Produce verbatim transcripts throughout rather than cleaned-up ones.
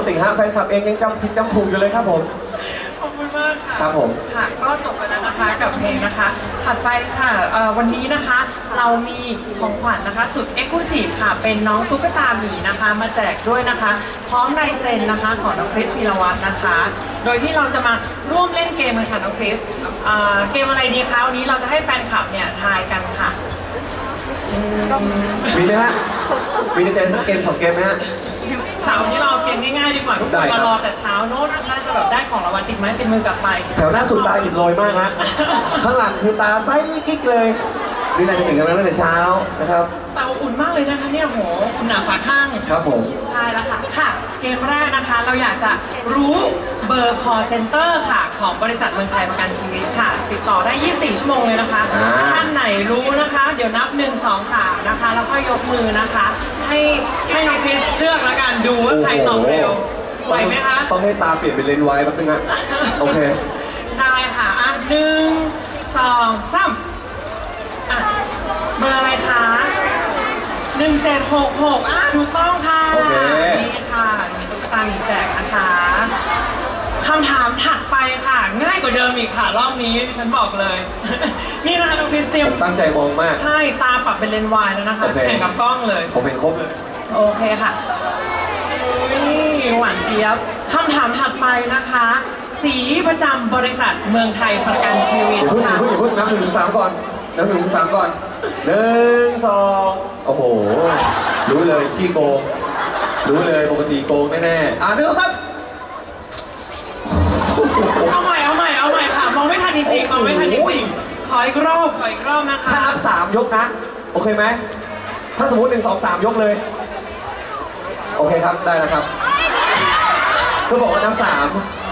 ติฮะแฟนคลับเองยังจำผิดจำถูกอยู่เลยครับผมขอบคุณมากค่ะครับผมค่ะก็จบไปแล้วนะคะกับเพลงนะคะถัดไปค่ะวันนี้นะคะเรามีของขวัญนะคะสุดเอ็กซ์คลูซีฟค่ะเป็นน้องตุ๊กตาหมีนะคะมาแจกด้วยนะคะพร้อมลายเซ็นนะคะของน้องคริสพีรวัตรนะคะโดยที่เราจะมาร่วมเล่นเกมกันค่ะน้องคริสเกมอะไรดีคะวันนี้เราจะให้แฟนคลับเนี่ยทายกันค่ะมีไหมฮะมีในใจสักเกมสองเกมไหมฮะเช้านี้เราเกมง่ายๆดีกว่าทุกคนมารอแต่เช้าโน้ตน่าจะแบบได้ของรางวัลติดไม้ติดมือกลับไปแถวหน้าสุดตาอิดโรยมากฮะข้างหลังคือตาไส้กิ๊กเลยนี่นายจะถึงกันแล้วตั้งแต่เช้านะครับตาอุ่นมากเลยนะคะเนี่ยโหอุ่นหนาฝาข้างครับผมใช่แล้วค่ะค่ะเกมแรกนะคะเราอยากจะรู้เบอร์ call center ค่ะของบริษัทเมืองไทยประกันชีวิตค่ะติดต่อได้ยี่สิบสี่ชั่วโมงเลยนะคะท่านไหนรู้นะคะเดี๋ยวนับหนึ่ง สอง สามนะคะแล้วก็ยกมือนะคะให้ให้น้องพีชเลือกแล้วกันดูว่าใครตอบเร็วไหวไหมคะต้องให้ตาเปลี่ยนเป็นเลนส์ไวด์แป๊บนึงนะโอเคได้ค่ะอ่ะหนึ่งสองสามอ่ะเบอร์อะไรคะหนึ่งเจ็ดหกหกอ่ะถูกต้องค่ะนี่ค่ะมีตุ๊กตาหมีแจกนะคะคำถามถัดไปค่ะง่ายกว่าเดิมอีกค่ะรอบนี้ฉันบอกเลยนี่นะคะน้องพีชเตรียมตั้งใจมองมากใช่ตาปรับเป็นเลนส์วายแล้วนะคะแข่งกับกล้องเลยผมเป็นครบเลยโอเคค่ะหวานเจี๊ยบคำถามถัดไปนะคะสีประจำบริษัทเมืองไทยประกันชีวิตค่ะอย่าเพิ่งอย่าเพิ่งนับหนึ่งถึงสามก่อนนับหนึ่งถึงสามก่อนหนึ่งสองโอ้โหรู้เลยขี้โกงรู้เลยปกติโกงแน่ๆอ่านึกครับเอาใหม่เอาใหม่เอาใหม่ค่ะมองไม่ทันจริงๆมองไม่ทันจริงขออีกรอบขออีกรอบนะคะถ้านับสามยกนะโอเคไหมถ้าสมมติหนึ่งสองสามยกเลยโอเคครับได้แล้วครับก็บอกว่านับสาม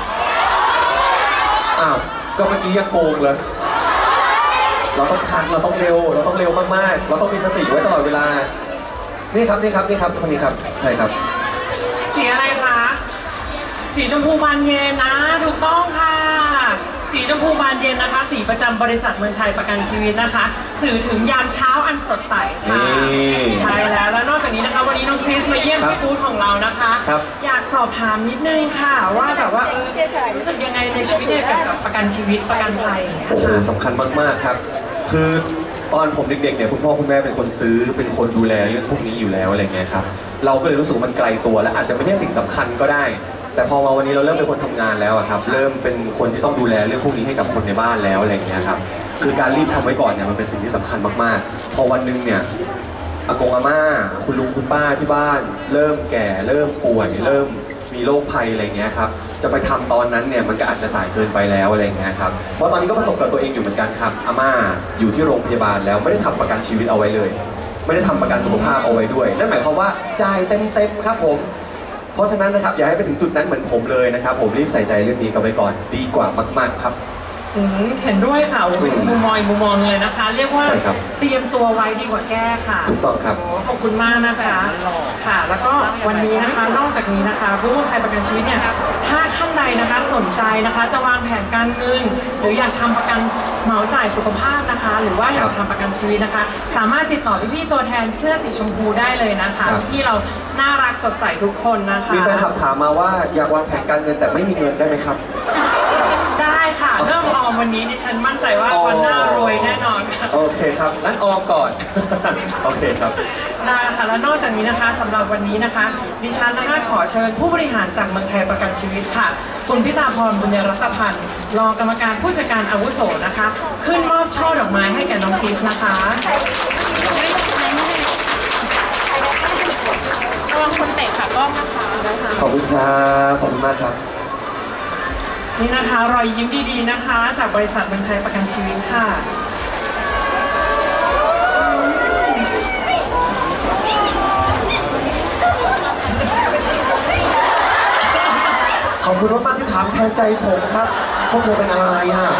อ้าวก็เมื่อกี้ยังโกงเลยเราต้องทันเราต้องเร็วเราต้องเร็วมากๆเราต้องมีสติไว้ตลอดเวลานี่ครับนี่ครับนี่ครับคนนี้ครับใช่ครับสีอะไรคะสีชมพูบานเย็นนะถูกต้องค่ะสีชมพูบานเย็นนะคะสีประจำบริษัทเมืองไทยประกันชีวิตนะคะสื่อถึงยามเช้าอันสดใสค่ะใช่แล้วแล้วนอกจากนี้นะคะวันนี้น้องคริสมาเยี่ยมที่บูธของเรานะคะอยากสอบถามนิดนึงค่ะว่าแบบว่ารู้สึกยังไงในชีวิตเกี่ยวกับประกันชีวิตประกันภัยโอ้โหสำคัญมากๆครับคือตอนผมเด็กๆเนี่ยคุณพ่อคุณแม่เป็นคนซื้อเป็นคนดูแลเรื่องพวกนี้อยู่แล้วอะไรเงี้ยครับเราก็เลยรู้สึกมันไกลตัวและอาจจะไม่ใช่สิ่งสำคัญก็ได้แต่พอมาวันนี้เราเริ่มเป็นคนทำงานแล้วครับเริ่มเป็นคนที่ต้องดูแลเรื่องพวกนี้ให้กับคนในบ้านแล้วอะไรเงี้ยครับคือการรีบทำไว้ก่อนเนี่ยมันเป็นสิ่งที่สำคัญมากๆพอวันนึงเนี่ยอากงอาม่าคุณลุงคุณป้าที่บ้านเริ่มแก่เริ่มป่วยเริ่มมีโรคภัยอะไรเงี้ยครับจะไปทำตอนนั้นเนี่ยมันก็อาจจะสายเกินไปแล้วอะไรเงี้ยครับเพราะตอนนี้ก็ประสบกับตัวเองอยู่เหมือนกันครับอาม่าอยู่ที่โรงพยาบาลแล้วไม่ได้ทำประกันชีวิตเอาไว้เลยไม่ได้ทำประกันสุขภาพเอาไว้ด้วยนั่นหมายความว่าจ่ายเต็มๆครับผมเพราะฉะนั้นนะครับอย่าให้ไปถึงจุดนั้นเหมือนผมเลยนะครับผมรีบใส่ใจเรื่องนี้กันไว้ก่อนดีกว่ามากๆครับเห็นด้วยค่ะเป็นมุมมองมุมมองเลยนะคะเรียกว่าเตรียมตัวไว้ดีกว่าแก้ค่ะถูกต้องครับขอบคุณมากนะคะค่ะแล้วก็วันนี้นะคะนอกจากนี้นะคะผู้ร่วมไทยประกันชีวิตเนี่ยถ้าท่านใดนะคะสนใจนะคะจะวางแผนการเงินหรืออยากทำประกันเหมาจ่ายสุขภาพนะคะหรือว่าอยากทำประกันชีวิตนะคะสามารถติดต่อพี่ๆตัวแทนเสื้อสีชมพูได้เลยนะคะที่เราน่ารักสดใสทุกคนนะคะมีแฟนคลับถามมาว่าอยากวางแผนการเงินแต่ไม่มีเงินได้ไหมครับได้ค่ะเริ่มออมวันนี้ดิฉันมั่นใจว่าวันหน้ารวยแน่นอนค่ะโอเคครับงั้นออมก่อนโอเคครับได้ค่ะแล้วนอกจากนี้นะคะสำหรับวันนี้นะคะดิฉันนะคะขอเชิญผู้บริหารจากเมืองไทยประกันชีวิตค่ะคุณพิตาพรบุญยรัตพันธ์รองกรรมการผู้จัดการอาวุโสนะคะขึ้นมอบช่อดอกไม้ให้แก่น้องคริสนะคะระวังคนเตะค่ะกล้องนะคะขอบคุณครับขอบคุณมากครับนี่นะคะรอยยิ้มดีๆนะคะจากบริษัทเมืองไทยประกันชีวิตค่ะขอบคุณมากๆที่ถามแทนใจผมครับพวกเธอเป็นอะไรอ่ะ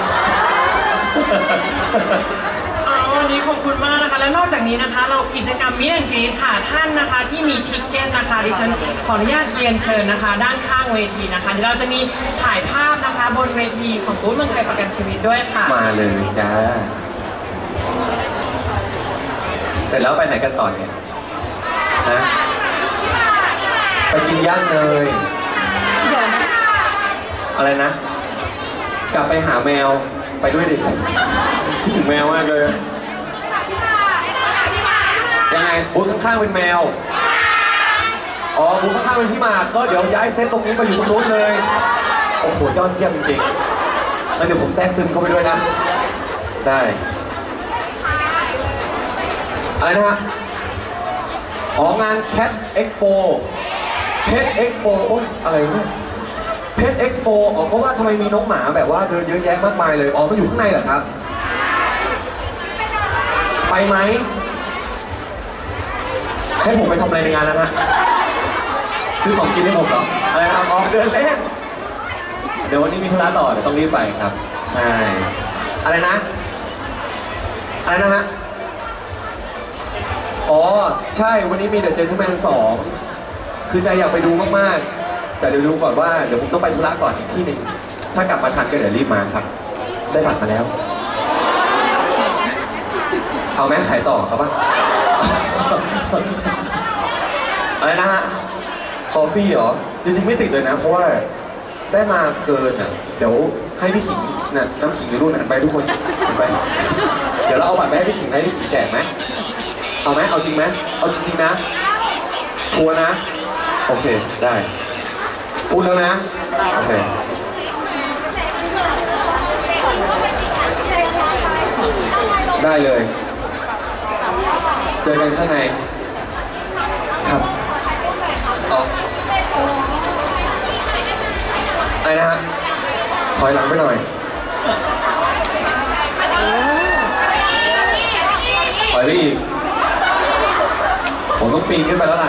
วันนี้ขอบคุณมากนะคะและนอกจากนี้นะคะเรากิจกรรมมิสแอนด์กรี๊ดค่ะท่านนะคะที่มีทิกเก็ตนะคะดิฉันขออนุญาตเรียนเชิญนะคะด้านข้างเวทีนะคะเดี๋ยวเราจะมีถ่ายภาพนะคะบนเวทีของบูธเมืองไทยประกันชีวิตด้วยค่ะมาเลยจ้าเสร็จแล้วไปไหนกันต่อเนี่ยฮะไปกินย่างเนยอะไรนะ กลับไปหาแมวไปด้วยดิคิดถึงแมวมากเลยยังไงบูธข้างๆเป็นแมวอ๋อบูธข้างๆเป็นพี่หมากก็เดี๋ยวย้ายเซตตรงนี้มาอยู่ตรงนู้นเลยโอ้โหยอดเยี่ยมจริงๆแล้วเดี๋ยวผมแทรกซึมเข้าไปด้วยนะได้อะไรนะฮะอ๋องาน Cat Expo Pet Expo โอ้ยอะไรเนี่ยPet Expo อ๋อเพราะว่าทำไมมีน้องหมาแบบว่าเดินเยอะแยะมากมายเลยอ๋อมันอยู่ข้างในเหรอครับไปไหมให้ผมไปทำอะไรในงานนั้นฮะซื้อของกินให้ผมเหรออะไรครับอ๋อเดินเล่นเดี๋ยววันนี้มีธุระต่อเดี๋ยวต้องรีบไปครับใช่อะไรนะอะไรนะฮะอ๋อใช่วันนี้มี The Gentleman สองคือใจอยากไปดูมากๆแต่เดี๋ยวดูก่อนว่าเดี๋ยวผมต้องไปธุระก่อนอีกที่หนึ่งถ้ากลับมาทันก็เดี๋ยวรีบมาครับได้บัตรมาแล้วเอาแม่ขายต่อครับป่ะอะไรนะฮะคอฟฟี่เหรอจริงๆไม่ติดเลยนะเพราะว่าได้มาเกินอ่ะเดี๋ยวให้พี่ขิงน่ะน้ำขิงในรุ่นหันไปทุกคนหันไปเดี๋ยวเราเอาบัตรไปให้พี่ขิงให้พี่ขิงแจกไหมเอาไหมเอาจริงไหมเอาจริงๆนะทัวร์นะโอเคได้พูดแล้วนะโอเคได้เลยเจอกันข้างในครับอ๋ออะไรนะฮะถอยหลังไปหน่อยถอยไปอีกผมต้องปีนขึ้นไปแล้วล่ะ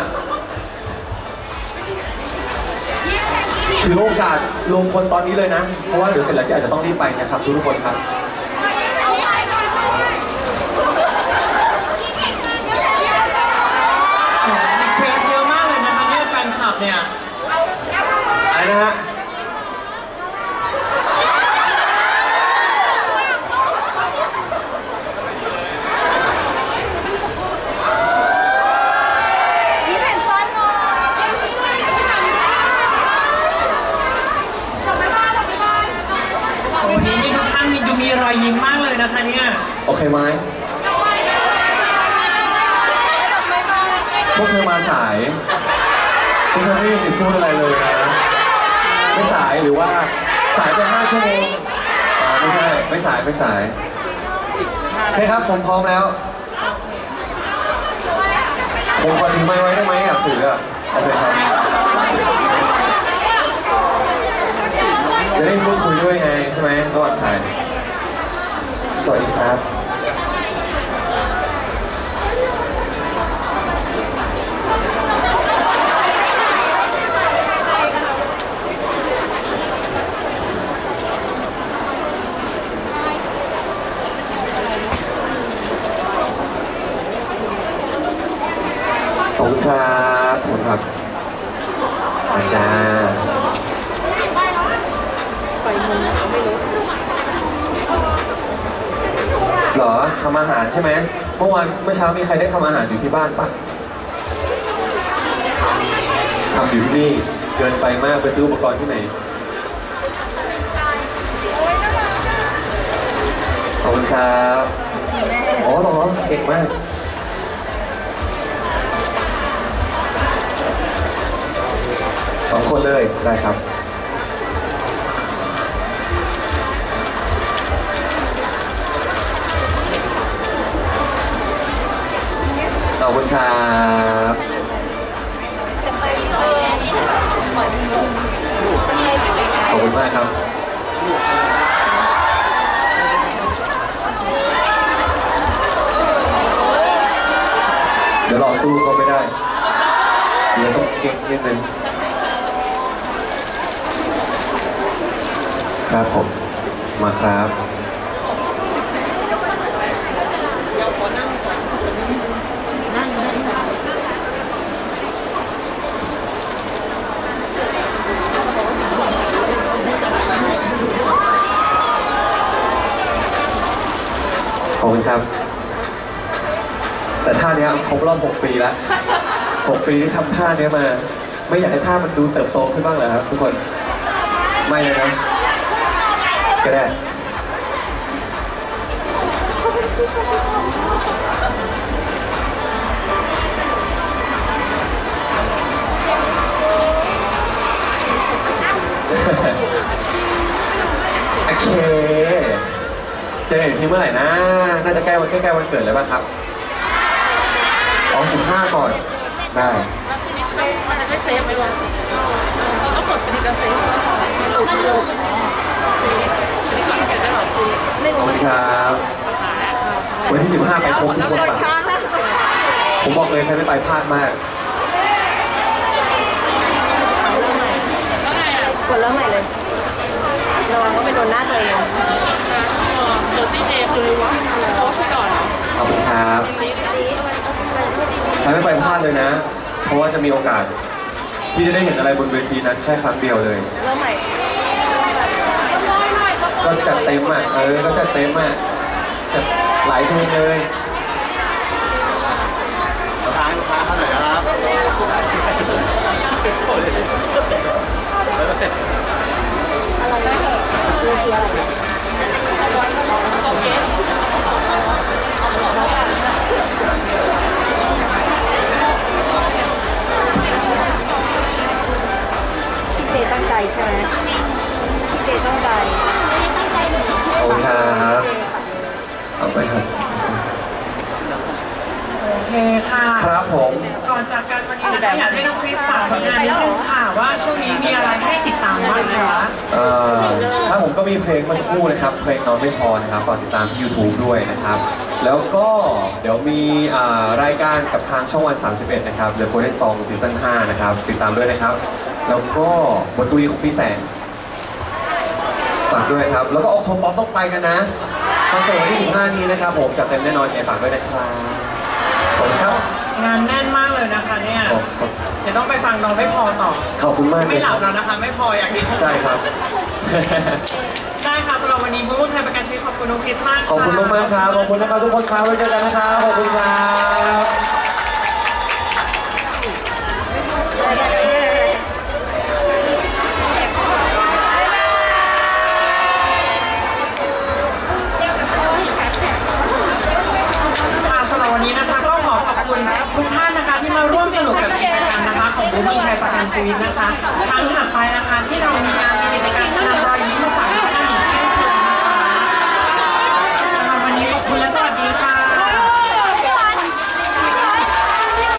ถือโอกาสลงคนตอนนี้เลยนะเพราะว่าเดี๋ยวเสร็จแล้วที่อาจจะต้องรีบไปนะครับทุกคนครับเพลงเยอะมากเลยนะคะเนี่ยแฟนคลับเนี่ยอะไรนะฮะวันนี้นี่ทุกท่านมีดูมีรอยยิ้มมากเลยนะคะเนี่ยโอเคไหมพวกเธอมาสายพวกเธอไม่มีสิทธิ์พูดอะไรเลยนะไม่สายหรือว่าสายไปห้าชั่วโมงอ๋อไม่ใช่ไม่สายไม่สายโอเคครับผมพร้อมแล้วผมขอถือไม้ไว้ได้ไหมอยากถืออ่ะโอเคครับจะได้พูดคุยด้วยไงใช่ไหมระหว่างถ่ายสวัสดีครับขอบคุณครับขอบคุณครับอาจารย์หรอทำอาหารใช่ไหมเมื่อวานเมื่อเช้ามีใครได้ทำอาหารอยู่ที่บ้านปะทำอยู่ที่นี่เกินไปมากไปซื้ออุปกรณ์ที่ไหนขอบคุณครับอ๋อหรอเก่งมากสองคนเลยได้ครับขอบคุณครับขอบคุณมากครับเดี๋ยวรอสู้เขาไม่ได้เดี๋ยวต้องเก่งนิดนึงครับผมมาครับขอบคุณครับแต่ท่านี้ครบรอบหกปีแล้วหกปีที่ทำท่านี้มาไม่อยากให้ท่ามันดูเติบโตขึ้นบ้างเหรอครับทุกคนไม่เลยนะก็ได้โอเคเจอเห็นทีเมื่อไหร่นะน่าจะใกล้วันใกล้ๆวันเกิดเลยป่ะครับอ๋อสิบห้าก่อนได้มันจะได้เซฟไหมวะเราต้องกดสนิทเซฟไม่รู้ไม่รู้นี่ก่อนเสร็จได้หรอคุณไม่ขอบรู้คุณครับวันที่สิบห้าไปครบทุกคนโดนป่ะค้างแล้วผมบอกเลยใครไม่ไปพลาดมากกดเริ่มใหม่เลยระวังว่าไปโดนหน้าตัวเองโดนที่เจคือวะโพสไปก่อนขอบคุณครับใครไม่ไปพลาดเลยนะ เพราะว่าจะมีโอกาส ที่จะได้เห็นอะไรบนเวทีนั้นแค่ครั้งเดียวเลยเริ่มใหม่ก็จัดเต็มอ่ะ เออ ก็จัดเต็มอ่ะจัดหลายเพลงเลยลูกค้าลูกค้าเท่าไหร่นะครับพี่เจตั้งใจใช่ไหมพี่เจตั้งใจตั้งใจหนูขอบคุณครับเอาไปครับโอเคค่ะครับผมก่อนจากกันวันนี้นะคะอยากให้น้องคริสฝากผลงานนิดนึงค่ะว่าช่วงนี้มีอะไรให้ติดตามบ้างนะคะเอ่อถ้าผมก็มีเพลงเมื่อสักครู่นะครับ เพลงนอนไม่พอนะครับฝากติดตามที่ YouTube ด้วยนะครับ แล้วก็เดี๋ยวมีอ่ารายการกับทางช่องวัน สามสิบเอ็ด นะครับ The Golden Song ซีซั่นห้านะครับ ติดตามด้วยนะครับ แล้วก็บทคุยของพี่แสงฝากด้วยครับ แล้วก็ออกโทป๊อปต้องไปกันนะคอนเสิร์ตวันที่สิบห้านี้นะครับผมจัดเต็มแน่นอนไงฝากด้วยนะครับขอบคุณครับงานแน่นมากเลยนะคะเนี่ยขอบคุณเดี๋ยวต้องไปฟังน้องไม่พอต่อขอบคุณมากเลไม่ยหคลัรับบ แล้วนะคะ ไม่พออย่างเดียวใช่ครับได้ค่ะสำหรับวันนี้บู๊ไทยประกันชีวิตขอบคุณน้องคริสมากค่ะขอบคุณมากๆครับ ขอบคุณนะครับทุกคนครับไว้เจอกันนะครับ ขอบคุณครับค่ะสำหรับวันนี้นะคะก็ขอขอบคุณทุกท่านนะคะที่มาร่วมสนุกกับกิจกรรมนะคะของบู๊ไทยประกันชีวิตนะคะครั้งถัดไปนะคะที่เรามีงาน